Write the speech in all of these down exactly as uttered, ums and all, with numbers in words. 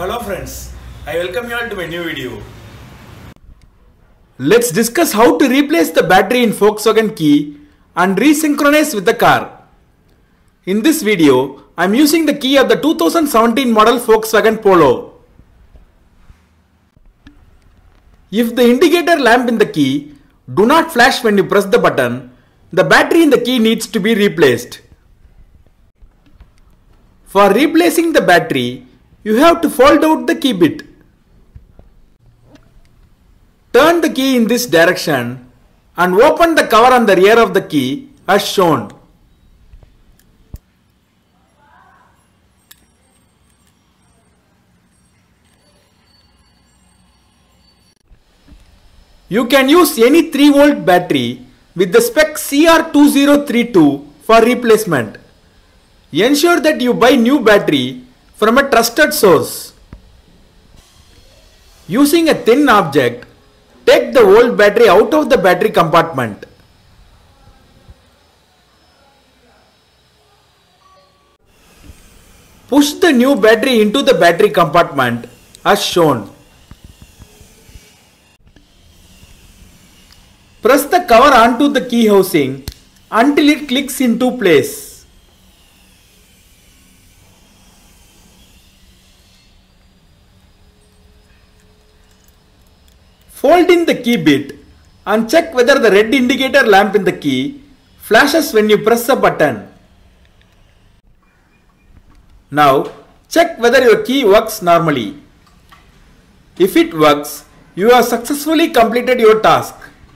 Hello friends, I welcome you all to my new video. Let's discuss how to replace the battery in Volkswagen key and resynchronize with the car. In this video, I am using the key of the two thousand seventeen model Volkswagen Polo. If the indicator lamp in the key do not flash when you press the button, the battery in the key needs to be replaced. For replacing the battery, you have to fold out the key bit. Turn the key in this direction and open the cover on the rear of the key as shown. You can use any three volt battery with the spec C R two zero three two for replacement. Ensure that you buy new battery from a trusted source. Using a thin object, take the old battery out of the battery compartment. Push the new battery into the battery compartment as shown. Press the cover onto the key housing until it clicks into place. Fold in the key bit and check whether the red indicator lamp in the key flashes when you press a button. Now check whether your key works normally. If it works, you have successfully completed your task.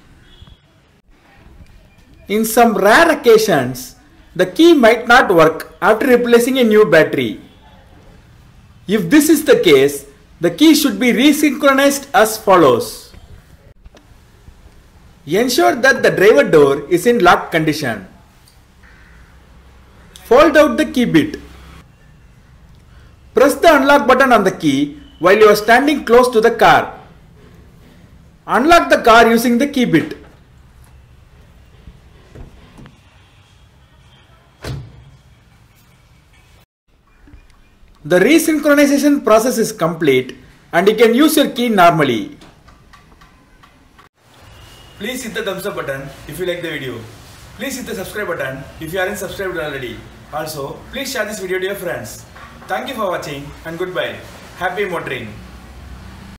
In some rare occasions, the key might not work after replacing a new battery. If this is the case, the key should be resynchronized as follows. Ensure that the driver door is in locked condition. Fold out the key bit. Press the unlock button on the key while you are standing close to the car. Unlock the car using the key bit. The resynchronization process is complete and you can use your key normally. Please hit the thumbs up button if you like the video. Please hit the subscribe button if you aren't subscribed already. Also, please share this video to your friends. Thank you for watching and goodbye. Happy motoring.